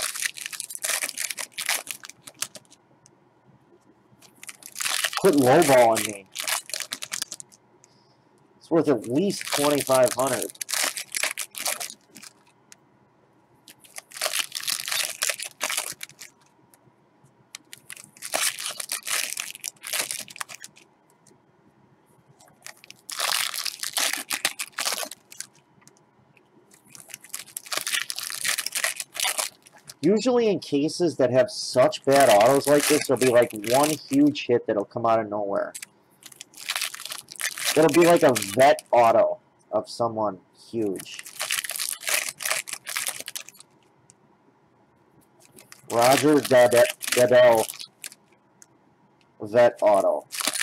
Quit lowballing me. It's worth at least twenty-five hundred dollars. Usually in cases that have such bad autos like this, there'll be like one huge hit that'll come out of nowhere. It'll be like a vet auto of someone huge. Roger Goodell vet auto.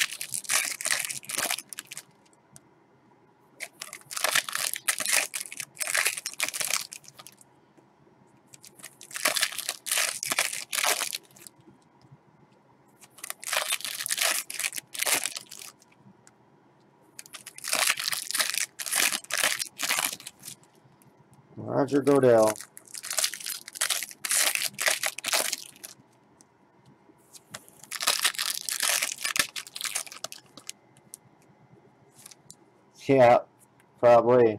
Roger Goodell. Yeah, probably.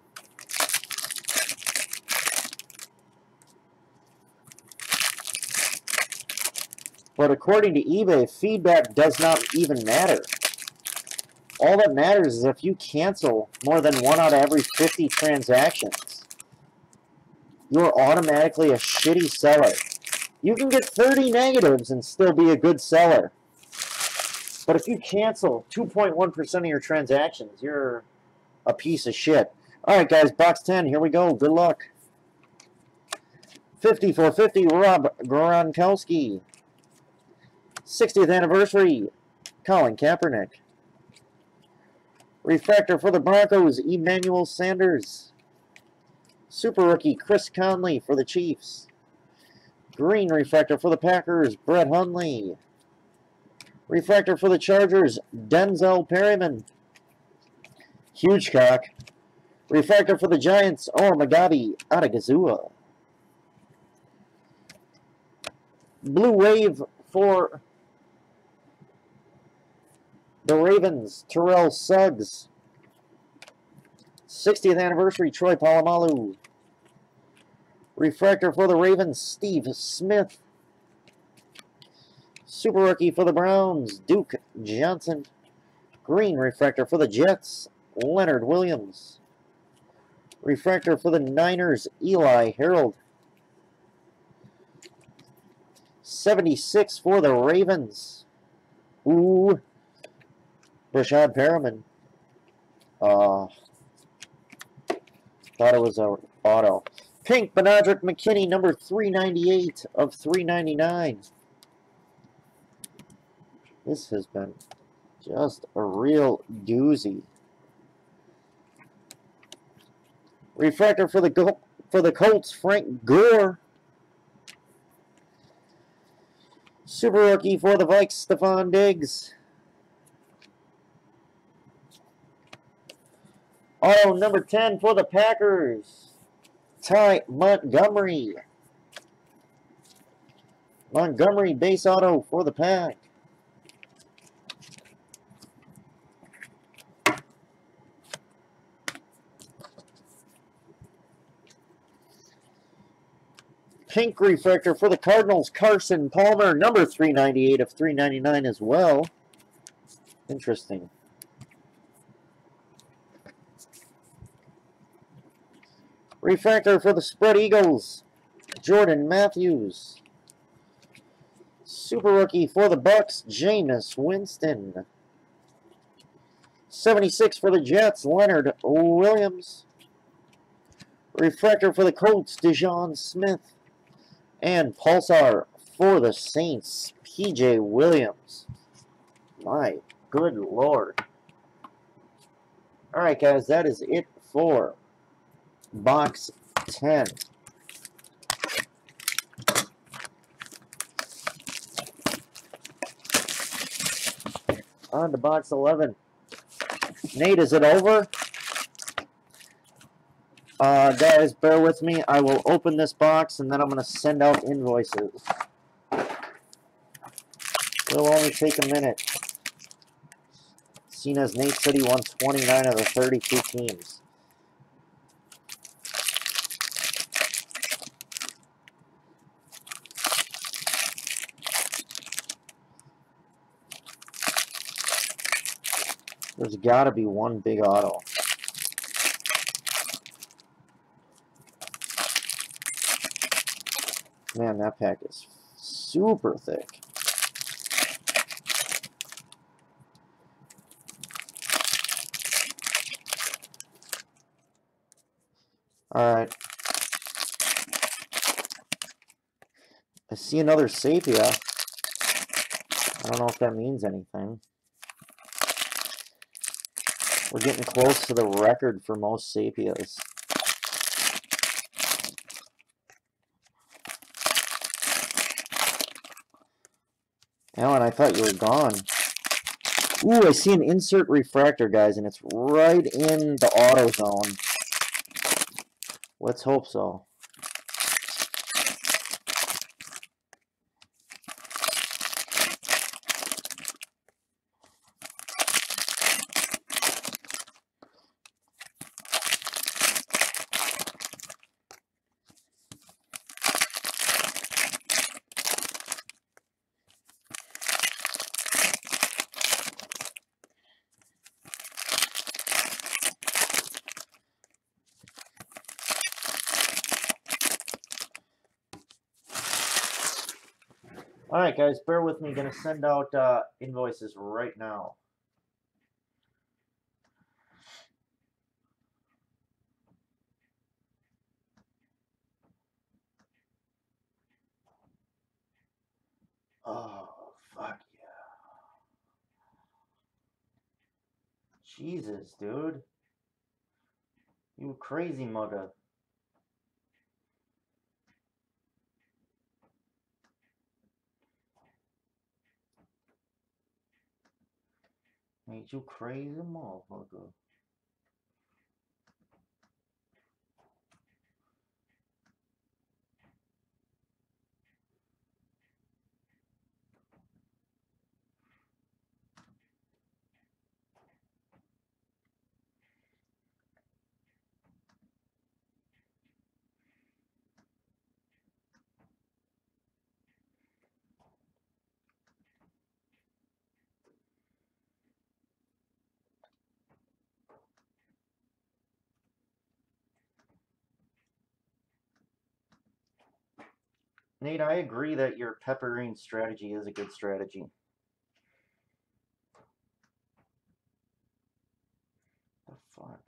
But according to eBay, feedback does not even matter. All that matters is if you cancel more than one out of every fifty transactions, you're automatically a shitty seller. You can get thirty negatives and still be a good seller. But if you cancel two point one percent of your transactions, you're a piece of shit. All right, guys, box ten. Here we go. Good luck. fifty-four fifty, Rob Gronkowski. sixtieth anniversary, Colin Kaepernick. Refractor for the Broncos, Emmanuel Sanders. Super rookie, Chris Conley for the Chiefs. Green refractor for the Packers, Brett Hundley. Refractor for the Chargers, Denzel Perryman. Huge cock. Refractor for the Giants, Oh Magabi Adagazua. Blue wave for the Ravens, Terrell Suggs. sixtieth anniversary, Troy Polamalu. Refractor for the Ravens, Steve Smith. Super rookie for the Browns, Duke Johnson. Green refractor for the Jets, Leonard Williams. Refractor for the Niners, Eli Harold. seventy-six for the Ravens. Ooh. Rashad Perriman. Uh, thought it was a auto. Pink Benadryl McKinney, number three ninety-eight of three ninety-nine. This has been just a real doozy. Refractor for the for the Colts, Frank Gore. Super rookie for the Vikes, Stephon Diggs. Auto number ten for the Packers, Ty Montgomery. Montgomery base auto for the Pack. Pink refractor for the Cardinals, Carson Palmer, number three ninety-eight of three ninety-nine as well. Interesting. Refractor for the Spread Eagles, Jordan Matthews. Super rookie for the Bucks, Jameis Winston. seventy-six for the Jets, Leonard Williams. Refractor for the Colts, Dejon Smith. And Pulsar for the Saints, P J Williams. My good lord. Alright guys, that is it for box ten. On to box eleven. Nate, is it over? Uh, guys, bear with me. I will open this box and then I'm going to send out invoices. It'll only take a minute. Seeing as Nate said he won twenty-nine of the thirty-two teams. There's got to be one big auto. Man, that pack is super thick. Alright. I see another Sapia. I don't know if that means anything. We're getting close to the record for most Sapias. Alan, I thought you were gone. Ooh, I see an insert refractor, guys, and it's right in the auto zone. Let's hope so. Alright guys, bear with me. I'm going to send out uh, invoices right now. Oh, fuck yeah. Jesus, dude. You crazy mugger. Ain't you crazy motherfucker. Nate, I agree that your peppering strategy is a good strategy. The fuck?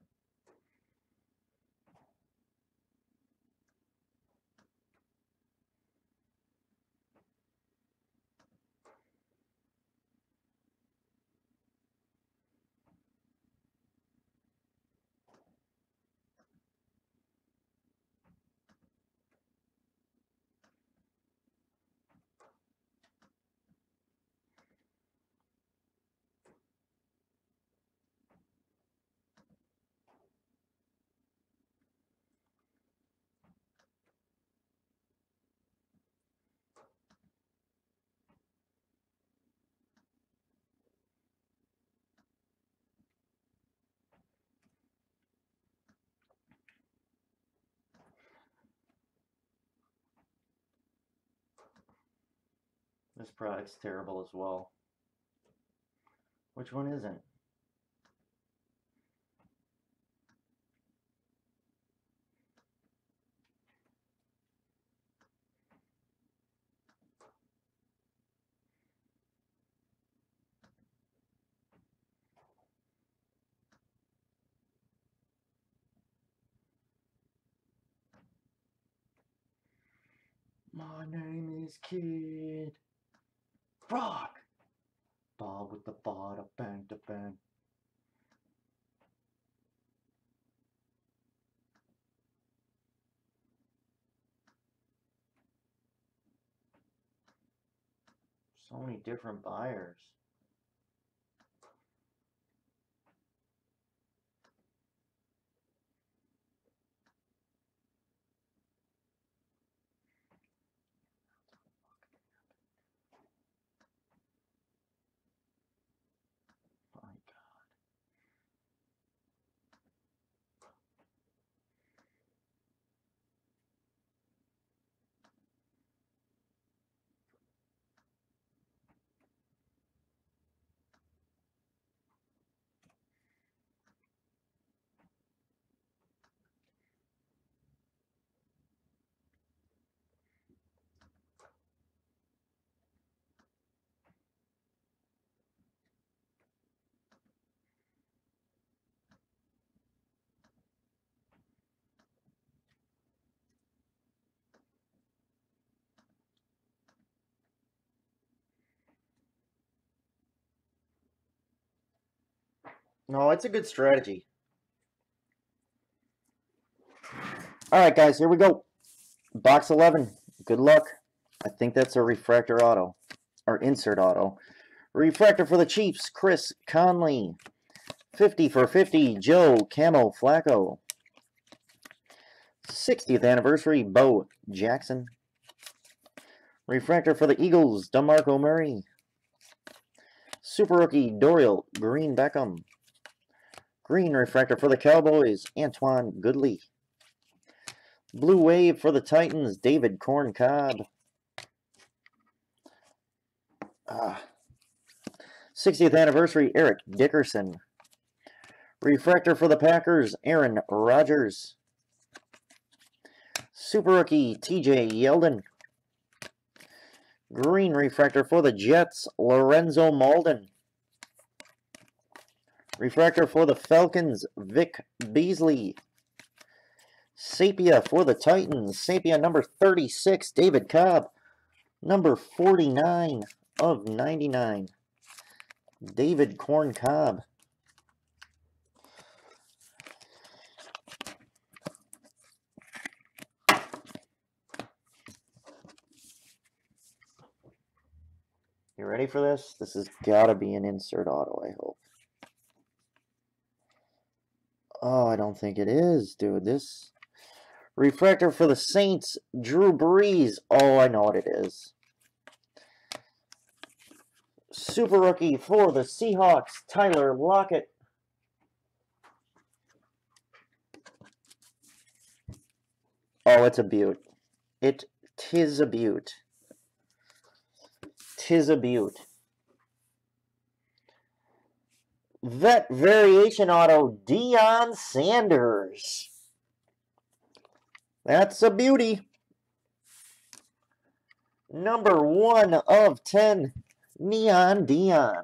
This product's terrible as well. Which one isn't? My name is Kid Rock. Ball with the ball, bang, da bang. So many different buyers. My God. No, it's a good strategy. Alright, guys, here we go. Box eleven. Good luck. I think that's a refractor auto. Or insert auto. Refractor for the Chiefs, Chris Conley. fifty for fifty, Joe Camo Flacco. sixtieth anniversary, Bo Jackson. Refractor for the Eagles, DeMarco Murray. Super Rookie, Dorial Green Beckham. Green refractor for the Cowboys, Antoine Goodley. Blue Wave for the Titans, David Corn Cobb. Ah. sixtieth anniversary, Eric Dickerson. Refractor for the Packers, Aaron Rodgers. Super Rookie, T J Yeldon. Green refractor for the Jets, Lorenzo Malden. Refractor for the Falcons, Vic Beasley. Sepia for the Titans, Sepia number thirty-six, David Cobb. Number forty-nine of ninety-nine, David Corn Cobb. You ready for this? This has got to be an insert auto, I hope. Oh, I don't think it is, dude. This refractor for the Saints, Drew Brees. Oh, I know what it is. Super rookie for the Seahawks, Tyler Lockett. Oh, it's a beaut. It tis a beaut. Tis a beaut. Vet variation auto, Deion Sanders. That's a beauty. Number one of ten, Neon Deion.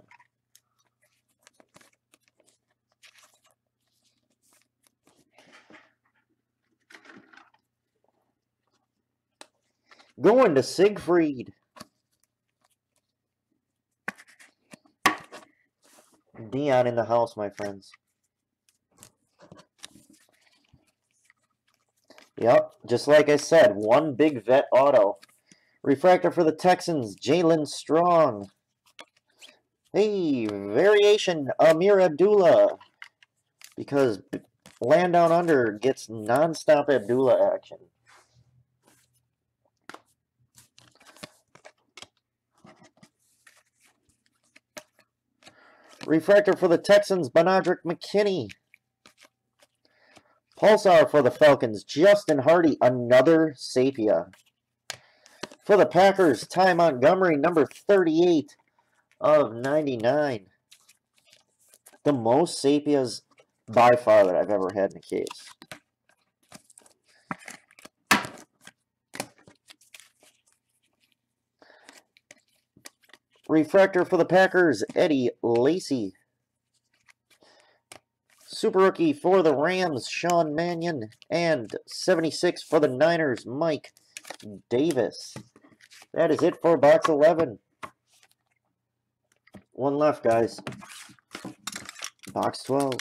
Going to Siegfried. Deion in the house, my friends. Yep, just like I said, one big vet auto. Refractor for the Texans, Jalen Strong. Hey, variation, Amir Abdullah. Because Land Down Under gets non-stop Abdullah action. Refractor for the Texans, Benardrick McKinney. Pulsar for the Falcons, Justin Hardy, another Sapia. For the Packers, Ty Montgomery, number thirty-eight of ninety-nine. The most Sapias by far that I've ever had in a case. Refractor for the Packers, Eddie Lacy. Super rookie for the Rams, Sean Mannion. And seventy-six for the Niners, Mike Davis. That is it for box eleven. One left, guys. Box twelve.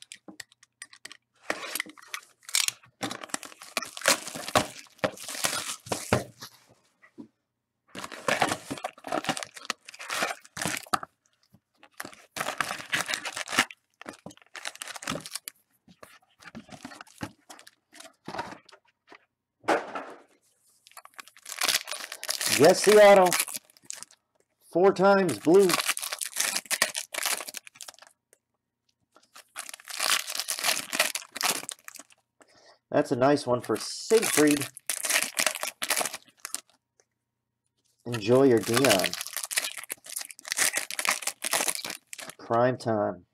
Yes, the auto. Four times blue. That's a nice one for Siegfried. Enjoy your Deion. Prime time.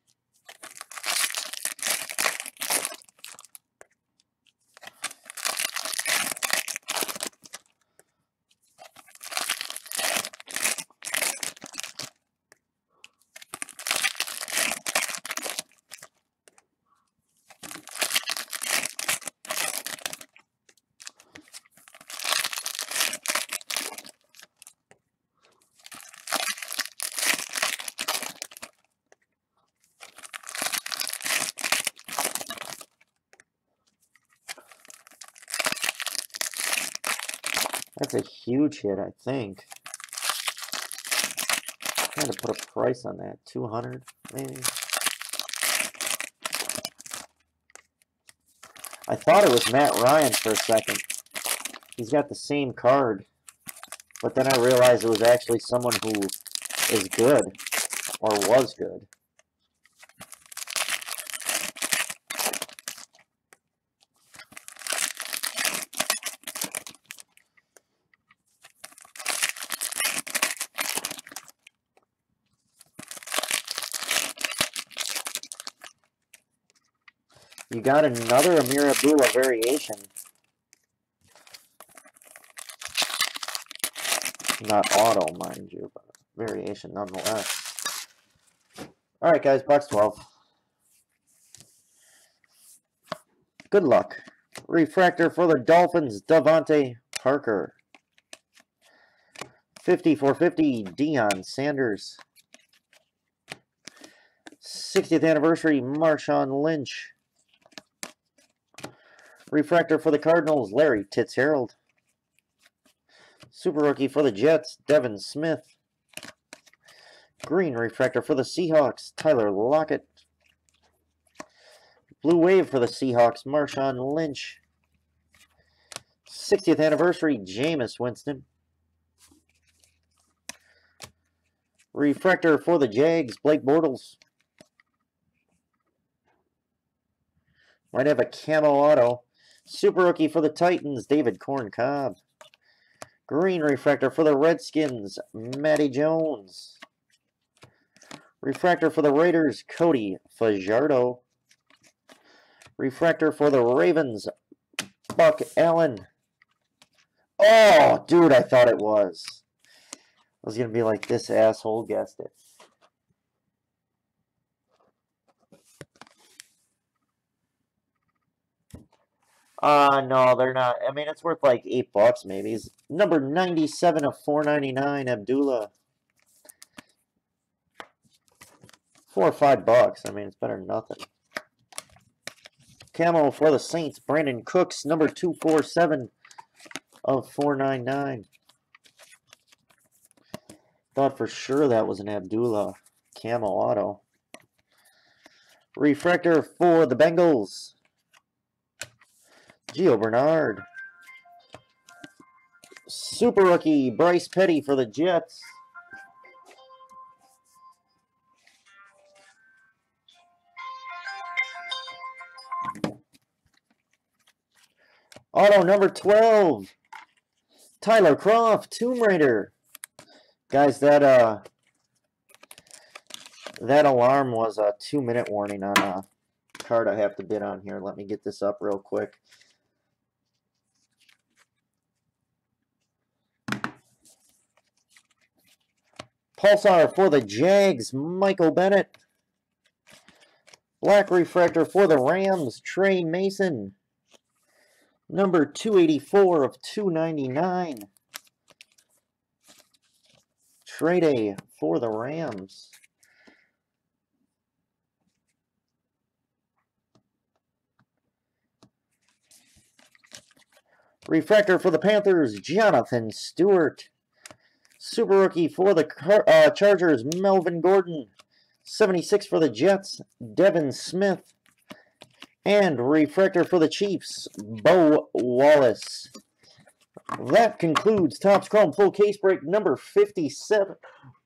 That's a huge hit, I think. I'm trying to put a price on that. two hundred, maybe? I thought it was Matt Ryan for a second. He's got the same card. But then I realized it was actually someone who is good. Or was good. You got another Amir Abdullah variation. Not auto, mind you, but variation nonetheless. Alright, guys, box twelve. Good luck. Refractor for the Dolphins, Devontae Parker. fifty for fifty, Deion Sanders. sixtieth anniversary, Marshawn Lynch. Refractor for the Cardinals, Larry Fitzgerald. Super rookie for the Jets, Devin Smith. Green refractor for the Seahawks, Tyler Lockett. Blue wave for the Seahawks, Marshawn Lynch. sixtieth anniversary, Jameis Winston. Refractor for the Jags, Blake Bortles. Might have a camo auto. Super rookie for the Titans, David Corn Cobb. Green refractor for the Redskins, Matty Jones. Refractor for the Raiders, Cody Fajardo. Refractor for the Ravens, Buck Allen. Oh, dude, I thought it was. I was going to be like, this asshole guessed it. Uh, no, they're not. I mean, it's worth like eight bucks maybe. It's number ninety-seven of four ninety-nine, Abdullah. Four or five bucks. I mean, it's better than nothing. Camo for the Saints, Brandon Cooks, number two forty-seven of four ninety-nine. Thought for sure that was an Abdullah camo auto. Refractor for the Bengals, Gio Bernard. Super rookie, Bryce Petty for the Jets. Auto number twelve, Tyler Croft, Tomb Raider. Guys, that uh, that alarm was a two-minute warning on a card I have to bid on here. Let me get this up real quick. Pulsar for the Jags, Michael Bennett. Black refractor for the Rams, Trey Mason. Number two eighty-four of two ninety-nine. Trade day for the Rams. Refractor for the Panthers, Jonathan Stewart. Super rookie for the uh, Chargers, Melvin Gordon. seventy-six for the Jets, Devin Smith. And refractor for the Chiefs, Bo Wallace. That concludes Topps Chrome full case break number fifty-seven.